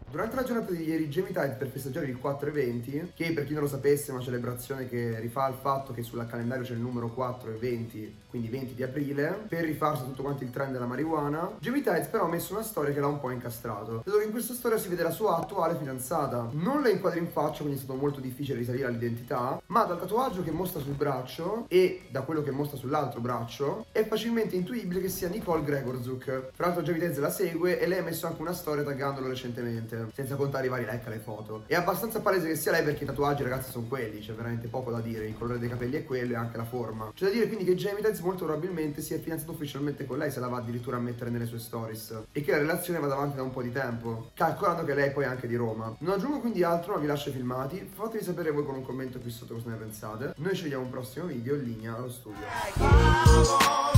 Durante la giornata di ieri Jamie Tide, per festeggiare il 4/20, che per chi non lo sapesse è una celebrazione che rifà al fatto che sul calendario c'è il numero 4 e 20, quindi 20 di aprile, per rifarsi a tutto quanto il trend della marijuana, Jamie Tides però ha messo una storia che l'ha un po' incastrato, dato che in questa storia si vede la sua attuale fidanzata. Non la inquadra in faccia, quindi è stato molto difficile risalire all'identità, ma dal tatuaggio che mostra sul braccio e da quello che mostra sull'altro braccio è facilmente intuibile che sia Nicole Gregorzuk. Fra l'altro Jamie Tides la segue e lei ha messo anche una storia taggandolo recentemente, senza contare i vari like alle foto. È abbastanza palese che sia lei perché i tatuaggi, ragazzi, sono quelli, c'è veramente poco da dire, il colore dei capelli è quello e anche la forma. C'è da dire quindi che Jamie Tides molto probabilmente si è fidanzato ufficialmente con lei, se la va addirittura a mettere nelle sue stories, e che la relazione va avanti da un po' di tempo, calcolando che lei poi è anche di Roma. Non aggiungo quindi altro, ma vi lascio i filmati, fatemi sapere voi con un commento qui sotto cosa ne pensate. Noi ci vediamo a un prossimo video, in linea allo studio.